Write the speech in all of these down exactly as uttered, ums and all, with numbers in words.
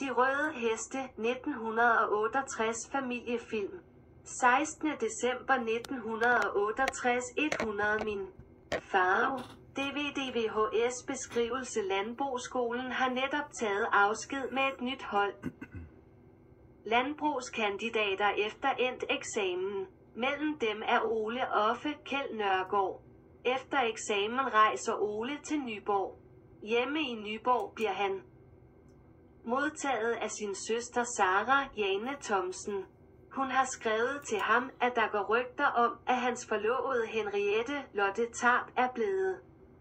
De Røde Heste nitten otteogtres familiefilm. sekstende december nitten otteogtres hundrede min. Farve. D V D V H S beskrivelse. Landbrugsskolen har netop taget afsked med et nyt hold. Landbrugskandidater efter endt eksamen. Mellem dem er Ole Offe Kjeld Nørgaard. Efter eksamen rejser Ole til Nyborg. Hjemme i Nyborg bliver han modtaget af sin søster Sara Jane Thomsen. Hun har skrevet til ham, at der går rygter om, at hans forlovede Henriette Lotte Tarp er blevet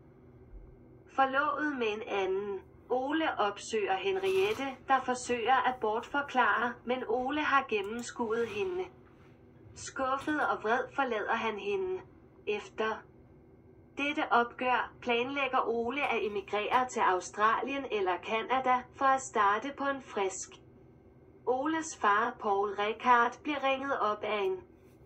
forlovet med en anden. Ole opsøger Henriette, der forsøger at bortforklare, men Ole har gennemskuet hende. Skuffet og vred forlader han hende. Efter dette opgør planlægger Ole at emigrere til Australien eller Canada for at starte på en frisk. Oles far, Paul Ricard, bliver ringet op af en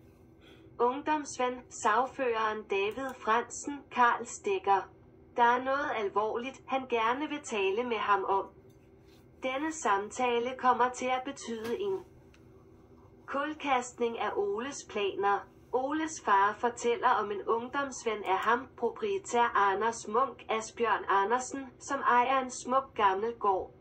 ungdomsven, sagføreren David Fransen, Karl Stikker. Der er noget alvorligt, han gerne vil tale med ham om. Denne samtale kommer til at betyde en kuldkastning af Oles planer. Oles far fortæller om en ungdomsven af ham, proprietær Anders Munk Asbjørn Andersen, som ejer en smuk gammel gård.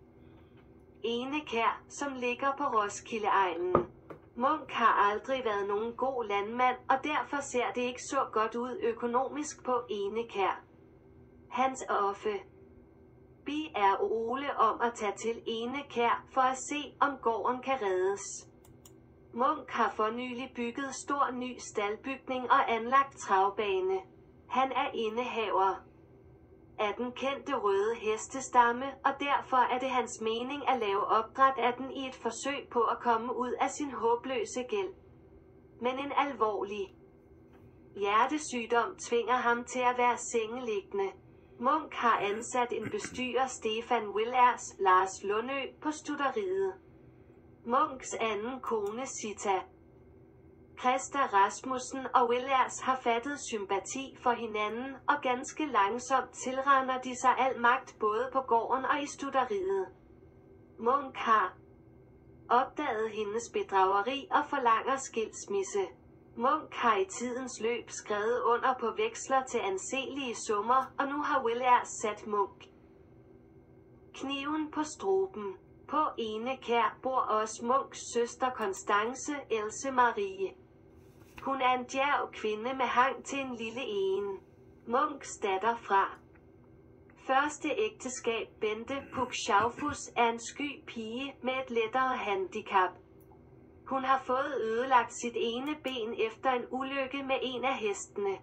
Enekær, som ligger på Roskilde-egnen. Munk har aldrig været nogen god landmand, og derfor ser det ikke så godt ud økonomisk på Enekær. Hans Offe Bi er Ole om at tage til Enekær for at se, om gården kan reddes. Munk har for nylig bygget stor ny staldbygning og anlagt travbane. Han er indehaver af den kendte røde hestestamme, og derfor er det hans mening at lave opdræt af den i et forsøg på at komme ud af sin håbløse gæld. Men en alvorlig hjertesygdom tvinger ham til at være sengeliggende. Munk har ansat en bestyrer, Stefan Willers Lars Lundø, på stutteriet. Munks anden kone Sita Christa Rasmussen og Willers har fattet sympati for hinanden, og ganske langsomt tilrander de sig al magt både på gården og i stutteriet. Munk har opdaget hendes bedrageri og forlanger skilsmisse. Munk har i tidens løb skrevet under på veksler til anselige summer, og nu har Willers sat Munk kniven på struben. På Enekær bor også Munks søster Konstance Else Marie. Hun er en djærv kvinde med hang til en lille en. Munks datter fra første ægteskab, Bente Puk Schaufus, er en sky pige med et lettere handicap. Hun har fået ødelagt sit ene ben efter en ulykke med en af hestene,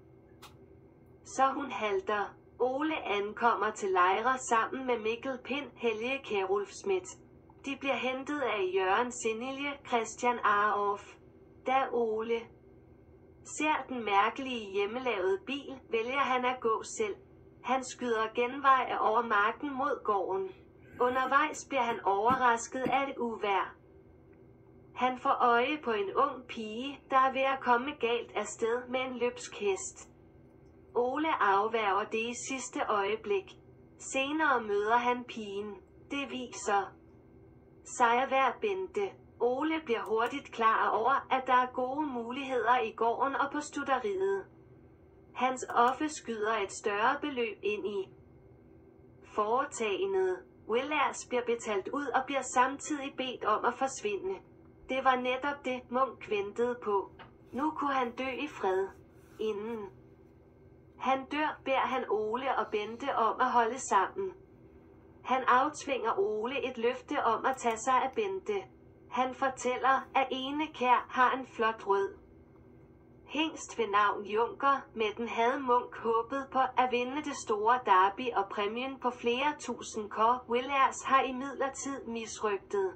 så hun halter. Ole ankommer til Lejre sammen med Mikkel Pind, Helge Kjærulf-Schmidt. De bliver hentet af Jørgen Sindilje, Christian Aroff. Da Ole ser den mærkelige hjemmelavede bil, vælger han at gå selv. Han skyder genvej over marken mod gården. Undervejs bliver han overrasket af et uvejr. Han får øje på en ung pige, der er ved at komme galt afsted med en løbsk hest. Ole afværger det i sidste øjeblik. Senere møder han pigen. Det viser sig at være Bente. Ole bliver hurtigt klar over, at der er gode muligheder i gården og på stutteriet. Hans Offe skyder et større beløb ind i foretagendet. Willers bliver betalt ud og bliver samtidig bedt om at forsvinde. Det var netop det, Munk ventede på. Nu kunne han dø i fred. Inden han dør, beder han Ole og Bente om at holde sammen. Han aftvinger Ole et løfte om at tage sig af Bente. Han fortæller, at Enekær har en flot rød hingst ved navn Junker. Med den havde Munk håbet på at vinde det store derby og præmien på flere tusind kor. Willers har imidlertid misrygtet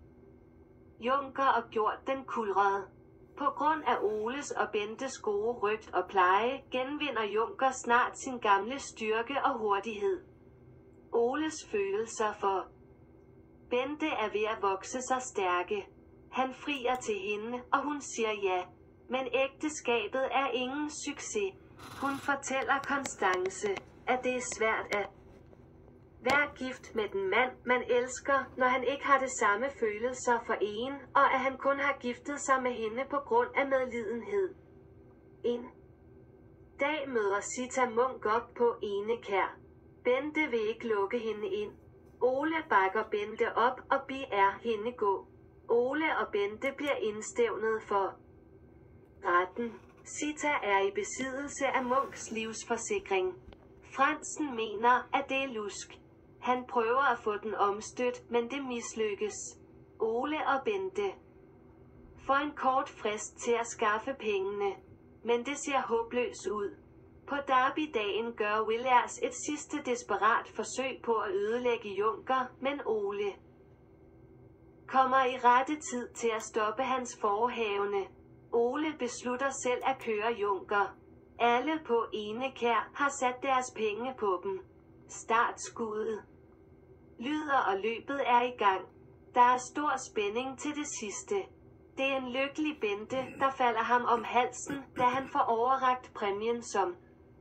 Junker og gjort den kuldrede. På grund af Oles og Bentes gode røgt og pleje, genvinder Junker snart sin gamle styrke og hurtighed. Oles følelser for Bente er ved at vokse sig stærke. Han frier til hende, og hun siger ja. Men ægteskabet er ingen succes. Hun fortæller Konstance, at det er svært at Vær gift med den mand, man elsker, når han ikke har det samme følelser for en, og at han kun har giftet sig med hende på grund af medlidenhed. En dag møder Sita Munk op på Enekær. Bente vil ikke lukke hende ind. Ole bakker Bente op og beder hende gå. Ole og Bente bliver indstævnet for retten. Sita er i besiddelse af Munks livsforsikring. Fransen mener, at det er lusk. Han prøver at få den omstødt, men det mislykkes. Ole og Bente får en kort frist til at skaffe pengene, men det ser håbløst ud. På Derby-dagen gør Willers et sidste desperat forsøg på at ødelægge Junker, men Ole kommer i rette tid til at stoppe hans forehavende. Ole beslutter selv at køre Junker. Alle på Enekær har sat deres penge på dem. Startskuddet lyder, og løbet er i gang. Der er stor spænding til det sidste. Det er en lykkelig Bente, der falder ham om halsen, da han får overrakt præmien som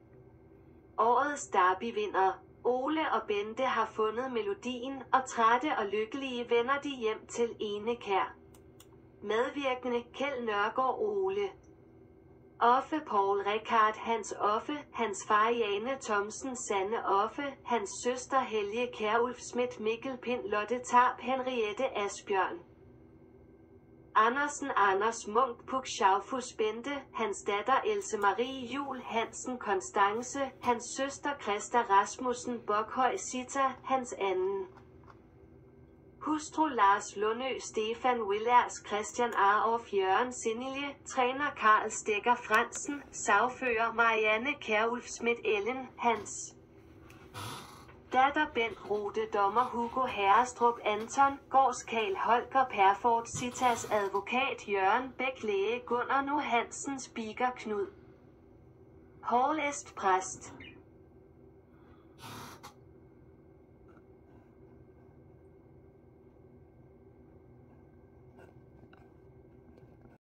årets Derby-vinder. Ole og Bente har fundet melodien, og trætte og lykkelige vender de hjem til Enekær. Medvirkende: Kjeld Nørgaard, Ole Offe, Paul Rickard, Hans Offe, hans far Jane Thomsen, Sanne Offe, hans søster Helge Kjærulf Schmidt, Mikkel Pind, Lotte Tarp, Henriette Asbjørn Andersen, Anders Munk, Puk Schaufus, Bente, hans datter Else Marie Juhl Hansen, Konstance, hans søster Christa Rasmussen, Bokhøj, Sita, hans anden hustru Lars Lundø, Stefan Willers, Christian Arhoff, Jørgen Sindilje, træner Karl Stikker Fransen, sagfører Marianne Kjærulf Schmidt, Ellen, hans datter Bent Rode, dommer Hugo Herrestrup, Anton Gårdskal, Holger Perfort, Sitas advokat Jørgen Bæk, læge Gunnar Nu Hansen, speaker Knud Hall Est, præst.